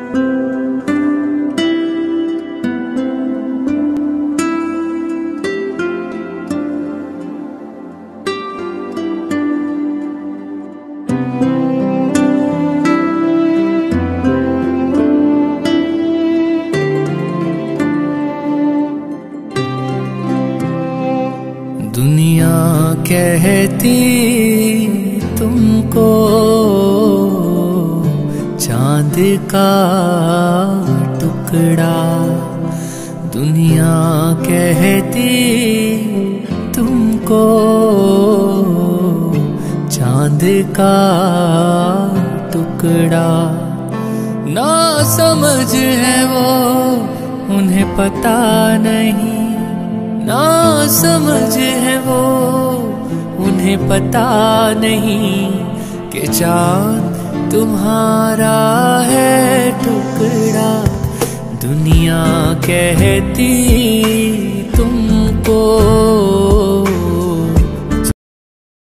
दुनिया कहती तुमको चांद का टुकड़ा, दुनिया कहती तुमको चांद का टुकड़ा। ना समझ है वो उन्हें पता नहीं, ना समझ है वो उन्हें पता नहीं कि चाँद तुम्हारा है टुकड़ा। दुनिया कहती